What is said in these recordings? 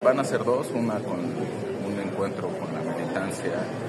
Van a ser dos, una con un encuentro con la militancia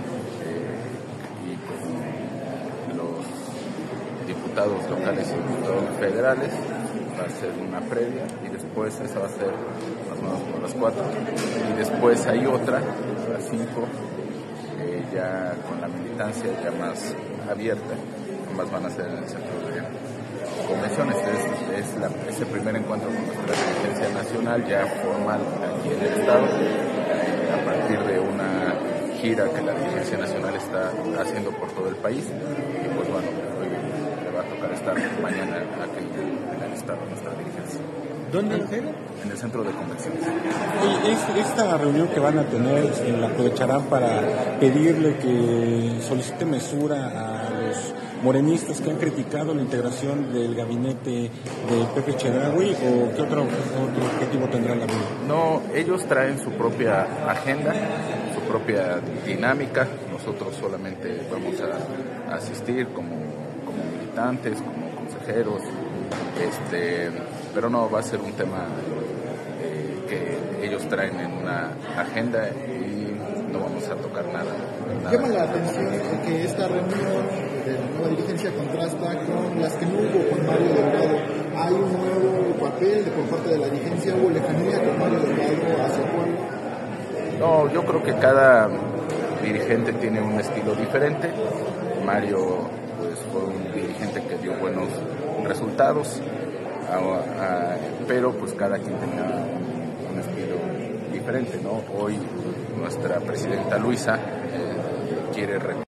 y con los diputados locales y diputados federales. Va a ser una previa y después esa va a ser más o menos por las 4. Y después hay otra a las 5, ya con la militancia ya más abierta. Ambas van a ser en el centro de convenciones. Es el primer encuentro con nuestra dirigencia nacional ya formal aquí en el estado, a partir de una gira que la dirigencia nacional está haciendo por todo el país. Y pues bueno, hoy le va a tocar estar mañana aquí en el estado nuestra dirigencia. ¿Dónde? En el centro de convenciones. Oye, esta reunión que van a tener, ¿la aprovecharán para pedirle que solicite mesura a los morenistas que han criticado la integración del gabinete de Pepe Chedraui, o qué otro objetivo tendrá la reunión? No, ellos traen su propia agenda, su propia dinámica. Nosotros solamente vamos a asistir como militantes, como consejeros, pero no va a ser un tema que ellos traen en una agenda y no vamos a tocar nada. Llama la atención que esta reunión de la nueva dirigencia contrasta con las que no hubo con Mario Delgado. ¿Hay un nuevo papel por parte de la dirigencia? ¿Hubo lejanía con Mario Delgado hacia Puebla? No, yo creo que cada dirigente tiene un estilo diferente. Mario pues fue un dirigente que dio buenos resultados, pero pues cada quien tenía un estilo diferente, ¿no? Hoy nuestra presidenta Luisa quiere